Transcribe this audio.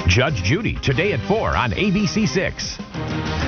Judge Judy, today at 4 on ABC 6.